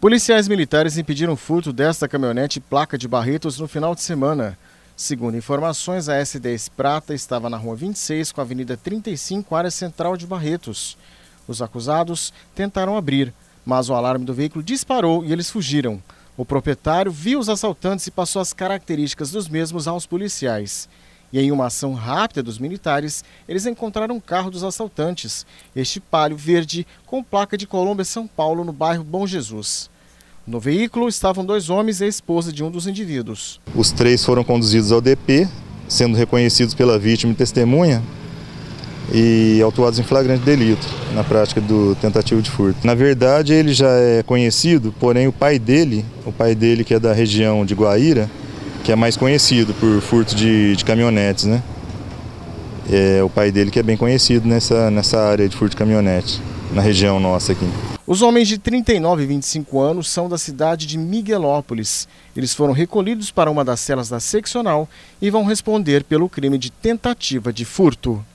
Policiais militares impediram o furto desta caminhonete placa de Barretos no final de semana. Segundo informações, a S10 Prata estava na Rua 26 com a Avenida 35, área central de Barretos. Os acusados tentaram abrir, mas o alarme do veículo disparou e eles fugiram. O proprietário viu os assaltantes e passou as características dos mesmos aos policiais. E em uma ação rápida dos militares, eles encontraram um carro dos assaltantes, este Palio verde com placa de Colômbia, São Paulo, no bairro Bom Jesus. No veículo estavam 2 homens e a esposa de um dos indivíduos. Os 3 foram conduzidos ao DP, sendo reconhecidos pela vítima e testemunha e autuados em flagrante delito na prática do tentativo de furto. Na verdade, ele já é conhecido, porém o pai dele que é da região de Guaíra, que é mais conhecido por furto de caminhonetes, né? É o pai dele que é bem conhecido nessa área de furto de caminhonete, na região nossa aqui. Os homens de 39 e 25 anos são da cidade de Miguelópolis. Eles foram recolhidos para uma das celas da seccional e vão responder pelo crime de tentativa de furto.